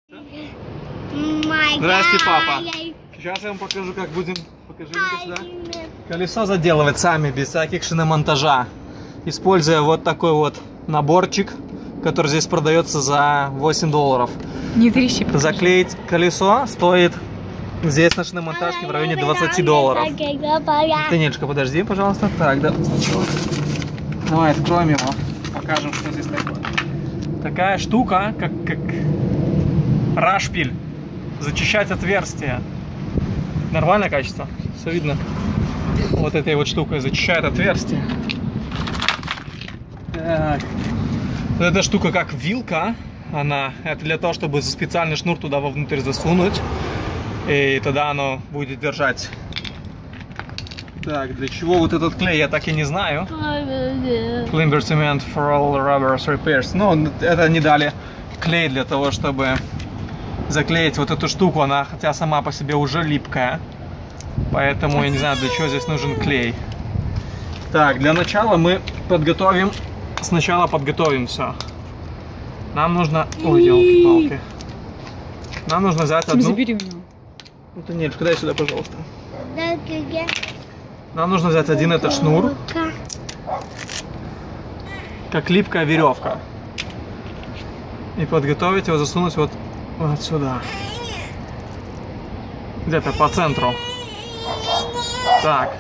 Здрасте, папа. Сейчас я вам покажу, как будем. Покажи сюда. Колесо заделывать сами, без всяких шиномонтажа. Используя вот такой вот наборчик, который здесь продается за $8. Не трещи. Заклеить колесо стоит здесь на шиномонтажке в районе $20. Танечка, подожди, пожалуйста. Так, да. Давай откроем его. Покажем, что здесь такое. Такая штука, как рашпиль. Зачищать отверстия. Нормальное качество? Все видно. Вот этой вот штукой зачищает отверстие. Так. Вот эта штука как вилка. Это для того, чтобы специальный шнур туда вовнутрь засунуть. И тогда оно будет держать. Так, для чего вот этот клей, я так и не знаю. Climber cement for all rubbers repairs. Ну, это они дали клей для того, чтобы заклеить вот эту штуку. Она, хотя сама по себе уже липкая. Поэтому я не знаю, для чего здесь нужен клей. Так, для начала мы сначала подготовим все. Нам нужно... Ой, елки-палки. Нам нужно взять одну... Забери меня. Ну, Танечка, дай сюда, пожалуйста. Нам нужно взять один этот шнур. Как липкая веревка. И подготовить его, засунуть вот сюда. Где-то по центру. Так.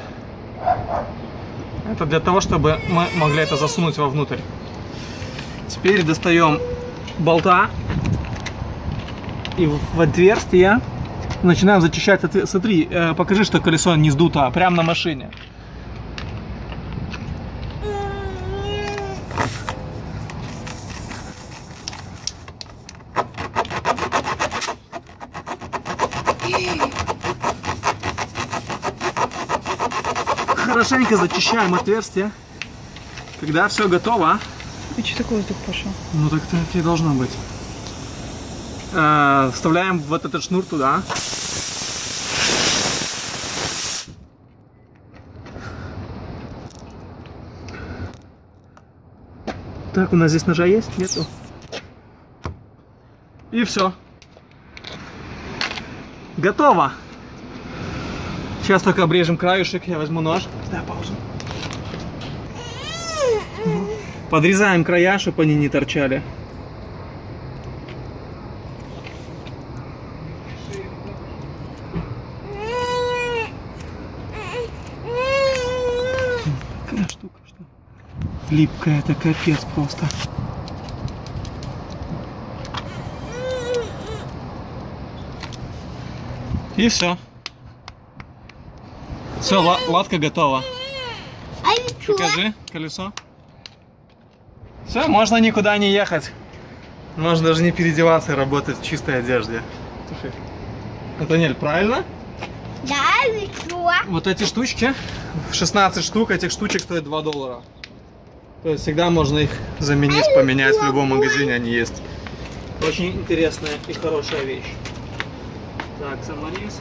Это для того, чтобы мы могли это засунуть вовнутрь. Теперь достаем болта. И в отверстие начинаем зачищать. Смотри, покажи, что колесо не сдуто. Прямо на машине. Хорошенько зачищаем отверстие. Когда все готово. И что такое воздух пошел? Ну так это и должно быть. Вставляем вот этот шнур туда. Так, у нас здесь ножа есть? Нету. И все. Готово. Сейчас только обрежем краюшек. Я возьму нож. Да, паузу. Подрезаем края, чтобы они не торчали. Какая штука, что? Липкая, это капец просто. И все. Все, латка готова. Покажи колесо. Все, можно никуда не ехать. Можно даже не переодеваться и работать в чистой одежде. Слушай, Натанель, правильно? Да, ничего. Вот эти штучки, 16 штук, этих штучек стоят $2. То есть всегда можно их заменить, поменять в любом магазине, они есть. Очень интересная и хорошая вещь. Так, саморез.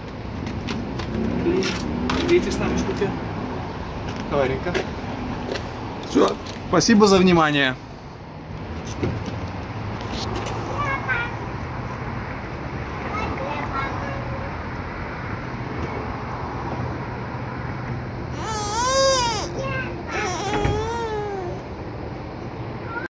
Видите, с нами штуки. Давай, Рика. Все. Спасибо за внимание.